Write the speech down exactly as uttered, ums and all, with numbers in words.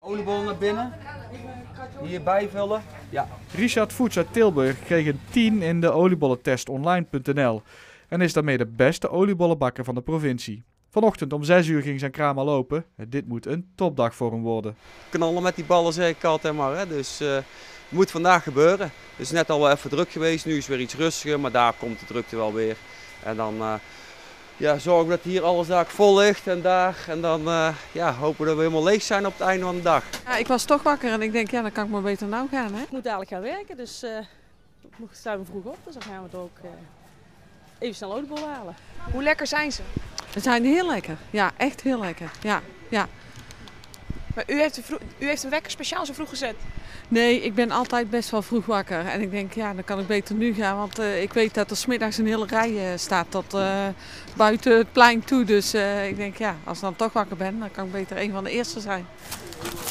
Oliebollen naar binnen. Hier bijvullen. Ja. Richard Voets uit Tilburg kreeg een tien in de oliebollentest online punt n l en is daarmee de beste oliebollenbakker van de provincie. Vanochtend om zes uur ging zijn kraam al open. Dit moet een topdag voor hem worden. Knallen met die ballen, zeg ik altijd maar. Hè. Dus uh, het moet vandaag gebeuren. Het is net al wel even druk geweest, nu is het weer iets rustiger, maar daar komt de drukte wel weer. En dan uh, ja, zorgen dat hier alles daar vol ligt en daar. En dan uh, ja, hopen we dat we helemaal leeg zijn op het einde van de dag. Ja, ik was toch wakker en ik denk, ja, dan kan ik maar beter nou gaan. Hè? Ik moet dadelijk gaan werken, dus uh, ik sta we vroeg op. Dus dan gaan we het ook uh, even snel oliebollen halen. Hoe lekker zijn ze? Ze zijn heel lekker. Ja, echt heel lekker. Ja, ja. Maar u heeft, een vroeg, u heeft een wekker speciaal zo vroeg gezet? Nee, ik ben altijd best wel vroeg wakker. En ik denk, ja, dan kan ik beter nu gaan. Want uh, ik weet dat er 's middags een hele rij uh, staat tot uh, buiten het plein toe. Dus uh, ik denk, ja, als ik dan toch wakker ben, dan kan ik beter een van de eerste zijn.